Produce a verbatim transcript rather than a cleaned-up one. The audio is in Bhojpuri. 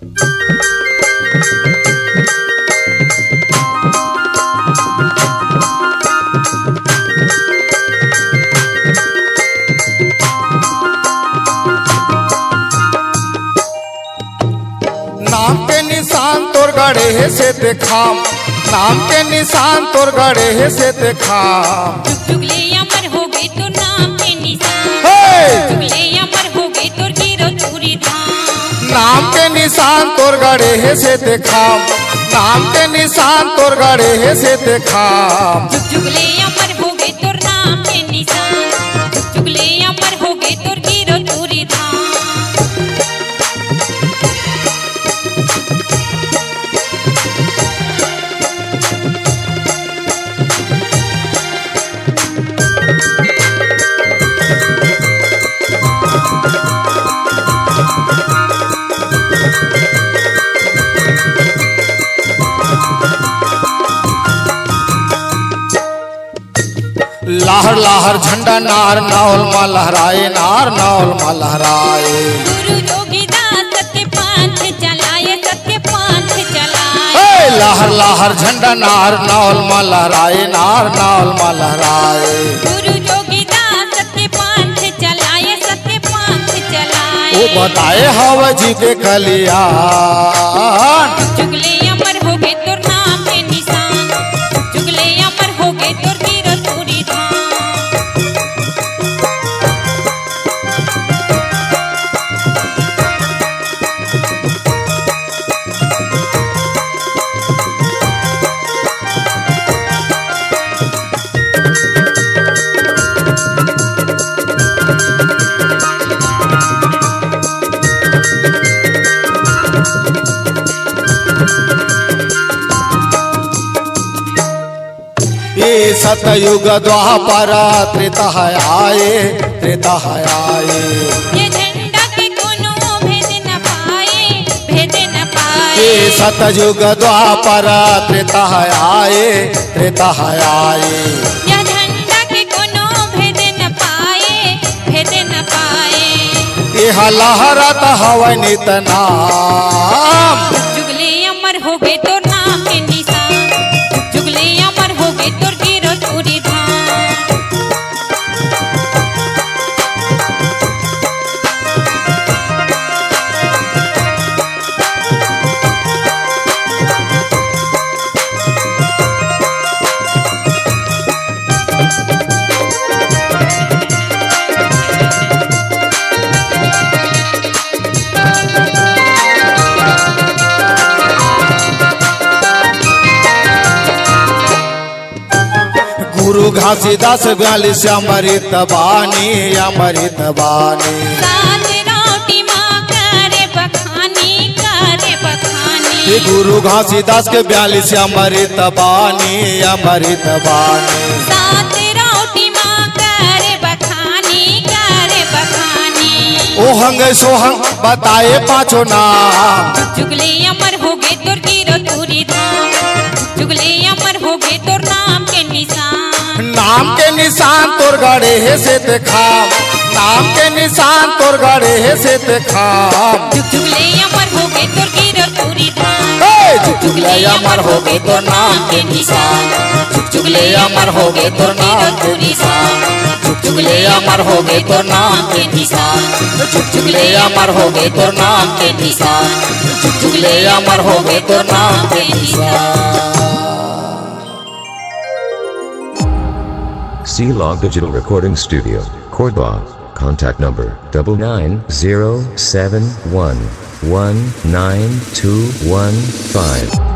नाम के निशान तोर गड़े है से देखाम, नाम के निशान तोर गड़े है से देखाम। चुगले अमर हो गए तो नाम के निशान, चुगले अमर हो गए तो गिरो चूरी धाम। नाम के निशान तोर गड़े है से देखाम, नाम के निशान तोर गड़े है से देखाम। चुगले अमर हो गए तो नाम के निशान, चुगले अमर हो गए तो गिरो चूरी धाम। लाहर लाहर झंडा नार नावल मा लहराए, नार नावल मा लहराए। गुरु जोगीदास सत्य पंथ चलाए, सत्य पंथ चलाए। लाहर लाहर झंडा नार नावल मा लहराए, नार नावल मा लहराए। गुरु जोगीदास सत्य पंथ चलाए, सत्य पंथ चलाए। वो बताए हवा जी के कल्याण। चुगले अमर हो गए तो नाम के निशान, चुगले अमर हो गए तो गिरो चूरी धाम। ये सतयुग द्वापर त्रेता आए, त्रेता आए। ये झंडा के कोनो भेद न पाए, भेद न पाए। ये सतयुग द्वापर त्रेता आए, त्रेता आए। ये झंडा के कोनो भेद न पाए, भेद न पाए। यह लहरत हवै नित नाम। चुगले अमर हो गए तो नाम के निशान, चुगले अमर हो गए तो गिरो चूरी धाम। गुरु घासीदास बयालीस अमृत बानी, अमृत बानी। सात रोटी माँ करे बखानी, करे बखानी। गुरु घासीदास के बयालीस अमृत बानी, अमृत बानी। सात रोटी माँ करे बखानी, करे बखानी। ओहंग सोहंग बताए पाँचो नाम। चुगले अमर हो गए तो गिरो चूरी धाम, चुगले अमर हो गए तो नाम के निशान। नाम के निशान तोर गड़े है से देखाम, नाम के निशान तोर गड़े है से देखाम। चुगले अमर हो गए तो गिरो चूरी धाम, चुगले अमर हो गए तो नाम के निशान। चुगले अमर हो गए तो नाम के निशान। चुगले अमर हो गए तो नाम के निशान। चुगले अमर हो गए तो नाम के निशान। चुगले अमर हो गए तो नाम के निशान। C-Log Digital Recording Studio, Cordoba. Contact number double nine zero seven one one nine two one five.